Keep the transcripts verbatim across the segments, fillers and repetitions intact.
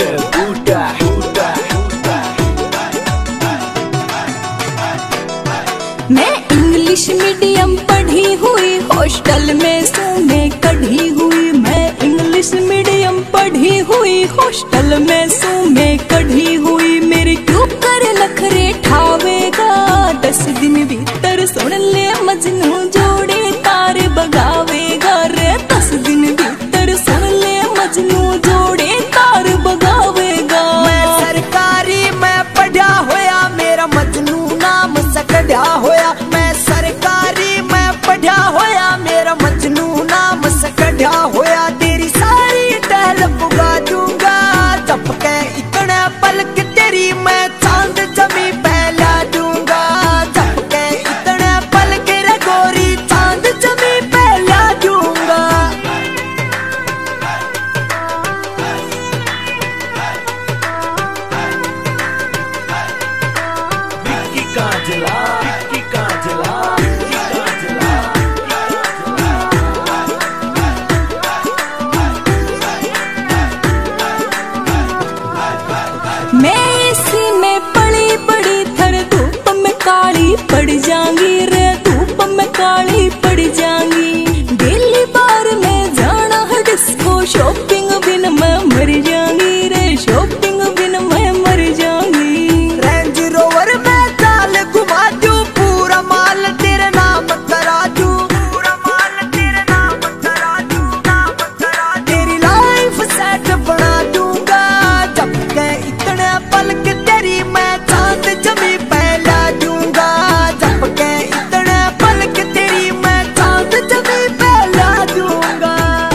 बूटा मैं English medium पढ़ी हुई, हॉस्टल में सू में कढ़ी हुई। मैं इंग्लिश मीडियम पढ़ी हुई, हॉस्टल में सू में कढ़ी हुई। मेरे क्यों कर नखरे ठावेगा, दस दिन भीतर सुन ले मजनू जोड़े तार बगावेगा रे। दस दिन भीतर सुन ले मजनू जोड़े तार बगावेगा। मैं सरकारी मैं पढ़ा होया, मेरा मजनू नाम सकढ़ा होया। मैं सरकारी मैं पढ़ा होया, मेरा मजनू नाम सकढ़ा होया। तेरी सारी टहल पुगा दूंगा, झपके इतने पलक तेरी मैं चांद जमी पहला दूंगा। झपके इतने पलक रे गोरी चांद जमी पहला दूंगा। विक्की काजला विक्की काजला मैं इसी में पड़ी बड़ी थर, धूप में काली पड़ जाऊंगी रे। धूप में काली पड़ जाऊंगी। दिल्ली बार में जाना है डिस्को, शॉपिंग बिन मैं मर जाऊंगी रे। शॉपिंग बिन मैं मर जाऊंगी। रेंज रोवर में चाल घुमा दूं, पूरा माल तेरे नाम करा दूं। पूरा माल तेरे नाम करा दूं, नाम करा दूं। तेरी लाइफ सेट बना दूंगा, झपके इतने पलक तेरी मैं चांद जमी पहला दूंगा। झपके इतने पलक तेरी मैं चांद जमी पहला दूंगा।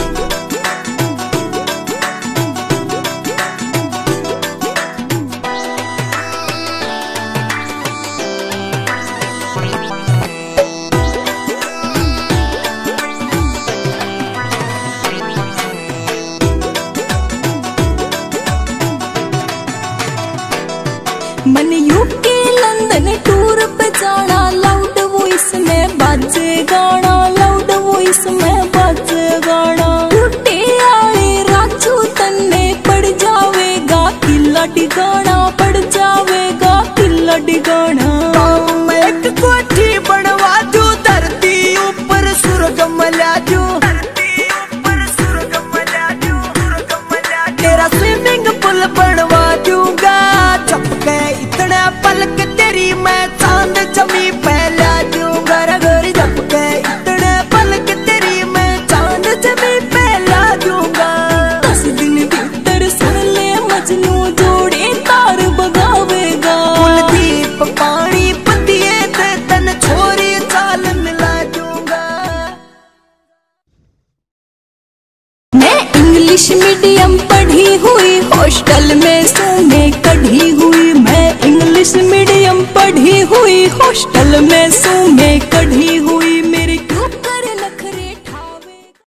मन यूके लंदन टूर पे जाना, लाउड वॉइस में बाजे गाना। लाउड वॉइस में बाजे गाना। टूटे आए राजू तन्ने पड़ जावेगा किला डिगाना। पड़ जावेगा किला डिगाना। मैं एक कोठी बनवा दूं, धरती ऊपर स्वर्ग मिला दूं। धरती ऊपर स्वर्ग मिला दूं, स्वर्ग मिला दूं। तेरा स्विमिंग पूल बनवा दूंगा, झपके इतने पलक तेरी मैं चांद जमी पहला दूंगा रे गोरी। झपके इतने पलक तेरी मैं चांद जमी पहला दूंगा। दस दिन भीतर सुन ले मजनू जोड़े तार बगावेगा। कुलदीप पानी पतिए ते तन छोरी चाल मिला दूंगा। मैं इंग्लिश मीडियम पढ़ी हुई, हॉस्टल में सू में कढ़ी हुई। मैं इंग्लिश मीडियम पढ़ी हुई, हॉस्टल में सू में कढ़ी